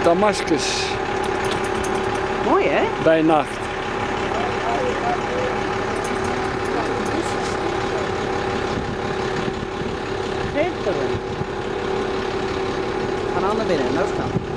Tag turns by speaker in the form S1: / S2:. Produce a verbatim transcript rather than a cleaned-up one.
S1: Damascus.
S2: Mooi hè?
S1: Bij nacht.
S2: Schitterend. We gaan naar binnen, nou staan.